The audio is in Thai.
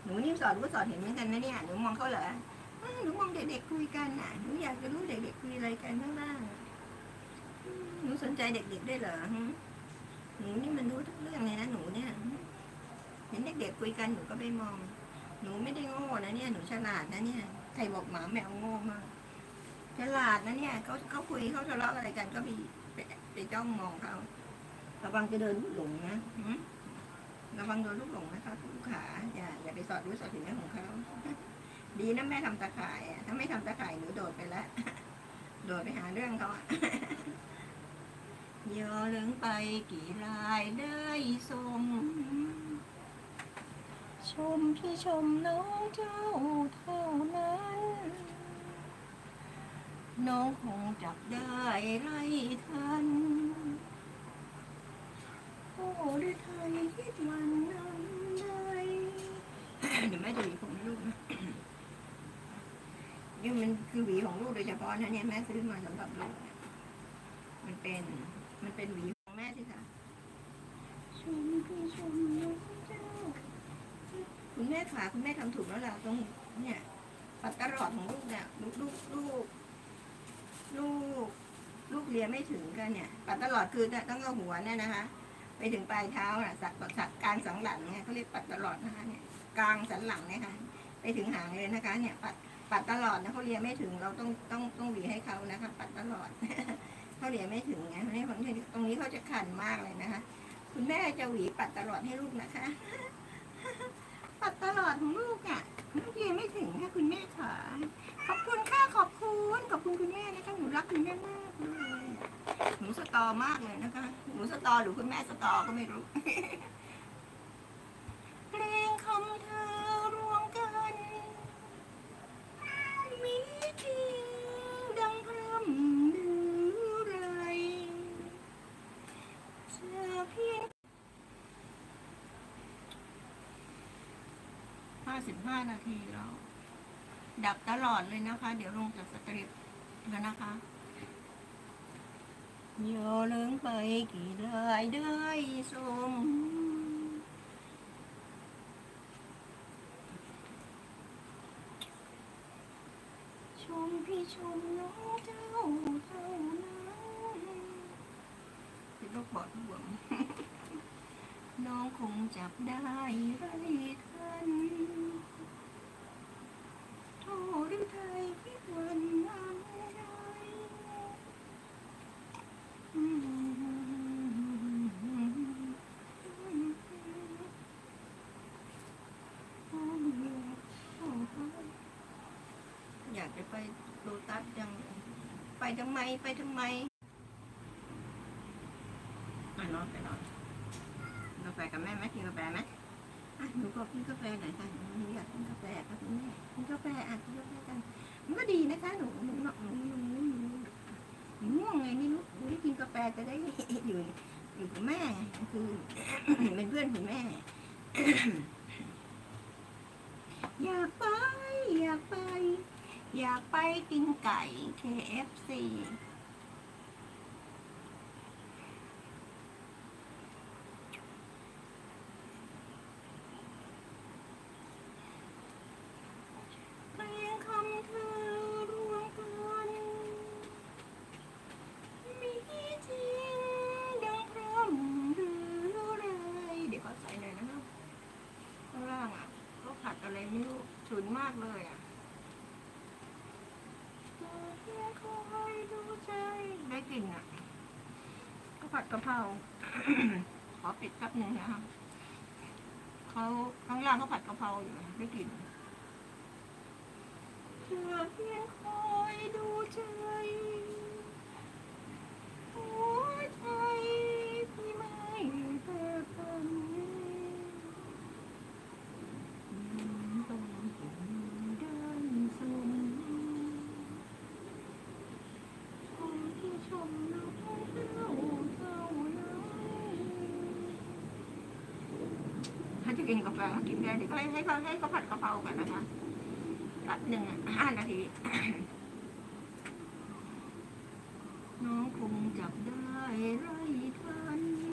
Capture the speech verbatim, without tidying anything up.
หนูนี่สอนก็สอนเห็นเหมือนกันนะเนี่ยหนูมองเขาเหรอหนูมองเด็กๆคุยกันน่ะหนูอยากจะรู้เด็กๆคุยอะไรกันบ้างหนูสนใจเด็กๆได้เหรอหนูนี่มันรู้ทุกเรื่องเลยนะหนูเนี่ยเห็นเด็กๆคุยกันหนูก็ไปมองหนูไม่ได้โง่นะเนี่ยหนูฉลาดนะเนี่ยใครบอกหมาแมวโง่มากฉลาดนะเนี่ยเขาเขาคุยเขาทะเลาะอะไรกันก็ไปไปจ้องมองเขาระวังจะเดินลูกหลงนะระวังโดนลูกหลงนะคะลูกขาอย่าอย่าไปสอดรู้สอดถึงเรื่องของเขาดีนะแม่ทำตะข่ายอ่ะถ้าไม่ทำตะข่ายหนูโดดไปแล้วโดดไปหาเรื่องเขาอ่ะย่อเลื่องไปกี่รายได้สมชมพี่ชมน้องเจ้าเท่านั้นน้องคงจับได้ไรทันโอ้ได้ไทยคิดวันนั้นได้เดี๋ยวแม่จะหวีผมลูกนะนี่มันคือหวีของลูกโดยเฉพาะนะเนี่ยแม่ซื้อมาสำหรับลูกมันเป็นมันเป็นหวีของแม่ที่ค่ะชมพี่ชมน้องเจ้าคุณแม่ขาคุณแม่ทำถูกแล้วล่ะตรงเนี่ยปัดตลอดของลูกเนี่ยลูกลูกลูกลูกลูกเลียไม่ถึงกันเนี่ยปัดตลอดคือต้องเอาหัวเนี่ยนะคะไปถึงปลายเท้าอ่ะสักสักกลางสันหลังเนี่ยเขาเรียกปัดตลอดนะคะเนี่ยกลางสันหลังเนี่ยค่ะไปถึงหางเลยนะคะเนี่ยปัดปัดตลอดนะเขาเลียไม่ถึงเราต้องต้องต้องหวีให้เขานะคะปัดตลอดเขาเลียไม่ถึงไงนี่คนที่ตรงนี้เขาจะคันมากเลยนะคะคุณแม่จะหวีปัดตลอดให้ลูกนะคะปัดตลอดของลูกอ่ะลูกเลียไม่ถึงค่ะคุณแม่ขาขอบคุณค่ะขอบคุณขอบคุณคุณแม่นะคะหนูรักคุณแม่มากเลยหนูสตอมากเลยนะคะหนูสตอหรือคุณแม่สตอก็ไม่รู้เพลงคำเธอรวมกันมีจริงดังพร่ำหรือไรเธอเพียงห้าสิบห้านาทีแล้วดับตลอดเลยนะคะเดี๋ยวลงจากสตรีทกันนะคะโยเลื่องไปกี่รายได้สมชมพี่ชมน้องเจ้าเท่านั้นเป็นลูกบอดห่วงน้องคงจับได้ไรทันโทษหรือไทยคิดวันนั้นอยากจะไปโลตัสจังไปทำไมไปทำไมไปนอนไปนอนกาแฟกับแม่ไหมกินกาแฟไหมอ่ะหนูก็กินกาแฟหน่อยค่ะหนูอยากกินกาแฟค่ะคุณแม่กินกาแฟอ่ะกินกาแฟกันมันก็ดีนะคะหนูหนูหนูหนูหนูหนูง่วงไงนี่ลูกหนูได้กินกาแฟจะได้อยู่อยู่กับแม่คือเป็นเพื่อนคุณแม่อยากไปอยากไปอยากไปกินไก่ เค เอฟ ซี เพลงคำเธอรวมกันมีจริงดังพร่ำหรือไรเดี๋ยวขอใส่หน่อยนะคะข้างล่างอ่ะเขาผัดอะไรไม่รู้ฉุนมากเลยอ่ะได้กลิ่นอ่ะก็ผัดกะเพราขอปิดแป๊บนึงนะคะเขาข้างล่างเขาผัดกะเพราอยู่ได้กลิ่นเธอเพียงคอยดูใจหัวใจที่ไม่เปิดเผยต้องเห็นด้านสมคนที่ชมน้องเท่าเท่านั้นถ้าจะกินกาแฟก็กินได้เดี๋ยวให้ให้เขาให้เขาผัดกะเพรากันนะคะแป๊บหนึ่งห้านาทีน้องคงจับได้